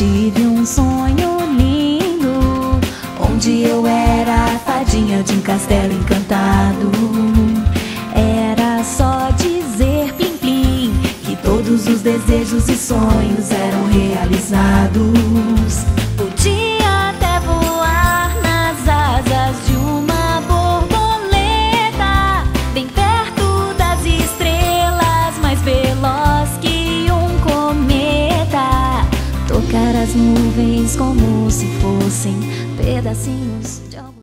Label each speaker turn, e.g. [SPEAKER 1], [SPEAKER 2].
[SPEAKER 1] tive um sonho lindo, onde eu era a fadinha de um castelo encantado. Era só dizer plim plim, que todos os desejos e sonhos eram realizados. Podia até voar nas asas de uma borboleta, bem perto das estrelas, mais veloz que um cometa. Tocar as nuvens como se fossem pedacinhos de